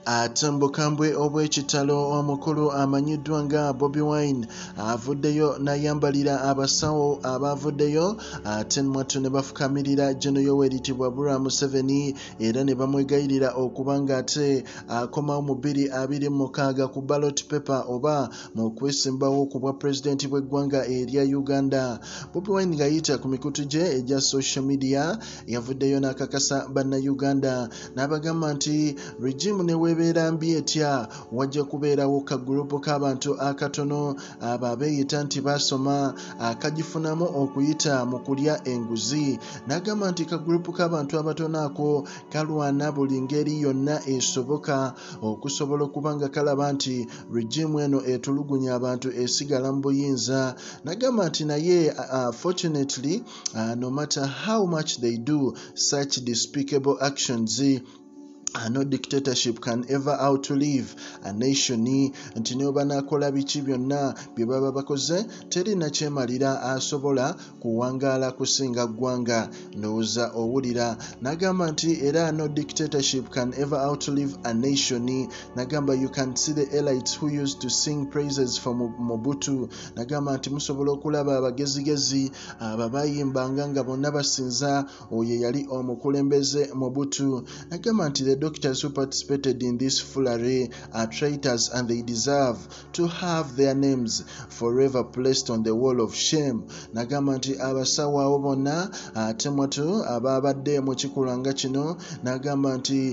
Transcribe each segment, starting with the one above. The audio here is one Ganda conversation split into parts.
Atambukambwe obw'ekitalo omukulu amanyiddwa nga Bobi Wine avuddeyo n'ayambalira abasawo abavuddeyo ate mwattu ne bafukaamirira Gen. Yoweri Museveni era ne bamwegayirira okuba ng'ate akomawo mu 2026 ku ballot paper oba mu kwesimbawo ku bwa pulezidenti bw'eggwanga erya Uganda. Bobi Wine ng'ayita ku mikutu gye egya social media yavuddeyo n'akakasa bannayuganda n'abagamba nti regime ne weebeera mbi etya wajja kubeerawo kagurupu k'abantu akatono abo abeeyita nti basoma akagifunamu okuyita mu kulya enguzi. N'agamba nti kagurupu k'abantu abatono ako kalwana buli ngeri yonna esoboka okusobola okuba nga kalaba nti regime eno etulugunya abantu esigala mu buyinza. N'agamba nti naye fortunately no matter how much they do such despicable actions, no dictatorship can ever outlive a nation. Nti ne banakola biki byonna bye baba bakoze terina kyemalira asobola kuwangaala kusinga ggwanga. Ndowooza owulira. N'agamba nti era no dictatorship can ever outlive a nation. N'agamba you can see the elites who used to sing praises for Mobutu. N'agamba nti musobola okulaba abagezigezi ababayimbanga nga bonna basinza oyo yali omukulembeze Mobutu. N'agamba nti the doctors who participated in this foolery are traitors and they deserve to have their names forever placed on the wall of shame. N'agamba nti abasawo abo bonna ate mwattu ababadde mu kikulanga kino n'agamba nti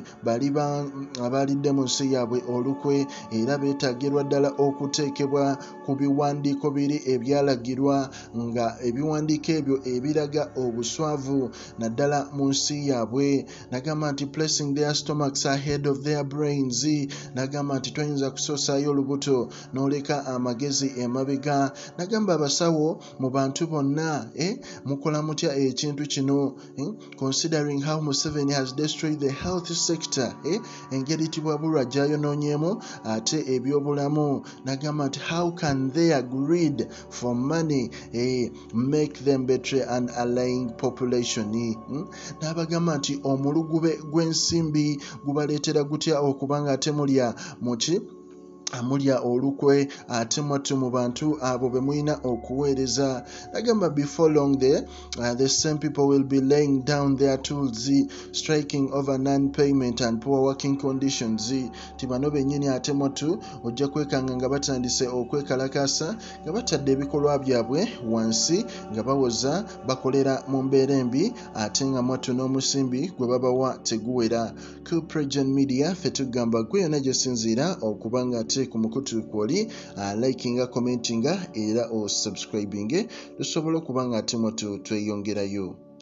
abalidde mu nsi yaabwe olukwe era beetagirwa ddala okuteekebwa ku biwandiiko biri ebyalagirwa nga ebiwandiiko ebyo ebiraga obuswavu naddala mu nsi yaabwe. N'agamba nti placing their stomachs ahead of their brains. N'agamba nti toyinza kusoosaayo olubuto n'oleka amagezi emabega. N'agamba abasawo mu bantu bonna mukola mutya ekintu kino considering how Museveni has destroyed the health sector, engeri tibwabulwa gy'ayonoonyeemu ate ebyobulamu. N'agamba nti how can their greed for money make them betray an allying population. N'abagamba nti omulugube gw'ensimbi gubaleetera gutya okuba nga ate mulya muki mulya olukwe ate mwattu mu bantu abo be mulina okuweereza. N'agamba before long the same people will be laying down their tools striking over non-payment and poor working conditions. Ti bano bennyini ate mwattu ojja kwekanga nga batandise okwekalakaasa nga batadde ebikolwa byabwe wansi nga bawoza bakolera mu mbeera embi ate nga mwattu n'omusimbi gwe babawa teguwera. Ku PROJOURN media ffe tugamba gwe yonna gyesinziira okuba nga ate ku mukutu kwoli likinga commentinga era o subscribinge tusobola okuba nga ate mwattu tweyongerayo.